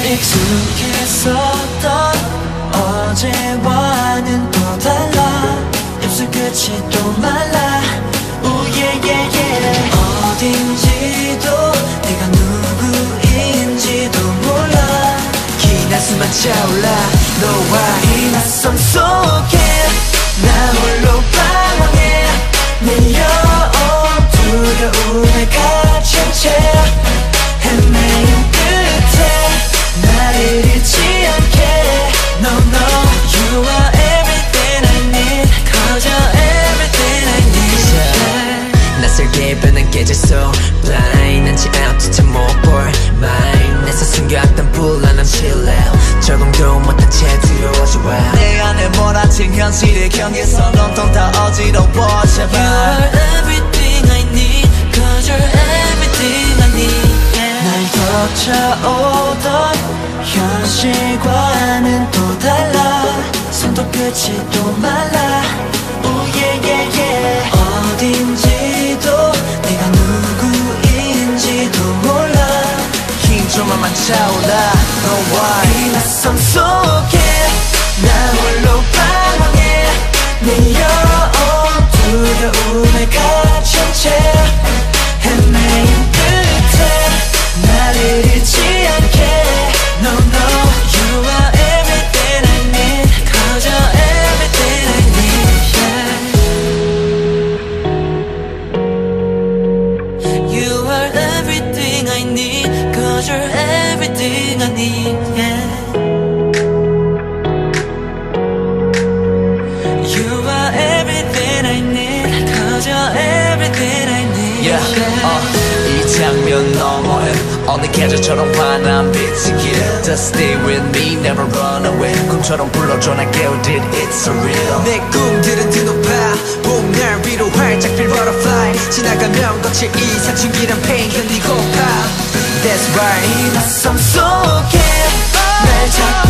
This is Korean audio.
익숙했었던 어제와는 또 달라. 입술 끝이 또 말라. 오예예예. 어딘지도 내가 누구인지도 몰라. 기날 수만 차올라. 너와 이 낯선 속에 나 홀로 방황해. 밀려온 두려움에 갇힌 채 헤매인 끝에 나를 잃지 않게. No no, you are everything I need. Cause you're everything I need. Yeah. 낯설게 변한 계절 속 blind. 난지 않듯 못볼 mind. 내서 숨겨왔던 불안함 실례 적응도 못한 채 두려워져. 내 안에 몰아친 현실의 경계선 온통 다 어지러워. 제발 You are everything I need. Cause you're everything I need. Yeah. 날 덮쳐오던 현실과는 또 달라. 손톱 끝이 또 말라. 오예예예. 어딘지도 내가 누구인지도 몰라. 힘 좀만 차올라. 너와 이 낯선 속에 나 홀로 방황해. 밀려온 두려움에 갇힌 채 헤매인 끝에 나를 잃지 않게. No no, you are everything I need. Cause you're everything I need. Yeah. You are everything I need. Cause you're everything I need. Yeah. You are everything I need. Cause you're everything I need. Yeah. 이 장면 너머엔 어느 계절처럼 환한 빛이 길. Just stay with me, never run away. 꿈처럼 불러줘 날 깨우듯 it's so real. 내 꿈들은 드높아 봄날 위로 활짝 필 butterfly. 지나가면 거칠 이 사춘기란 pain 견디고파. That's right. 이 낯선 속에 날 잡고